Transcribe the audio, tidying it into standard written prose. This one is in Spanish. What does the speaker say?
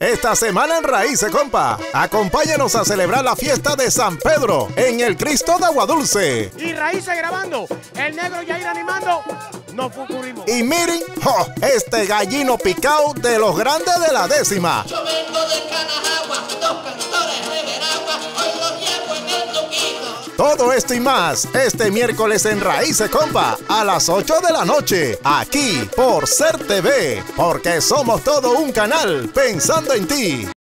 Esta semana en Raíces, compa, acompáñanos a celebrar la fiesta de San Pedro en el Cristo de Aguadulce. Y Raíces grabando, el negro Yair animando, nos fucurimos. Y miren, este gallino picao de los grandes de la décima. Yo vengo de Canajagua, dos cantores de Veragua, hoy los llevo en el tuquito. Todo esto y más, este miércoles en Raíces, compa, a las 8 de la noche, aquí por Ser TV, porque somos todo un canal pensando en ti.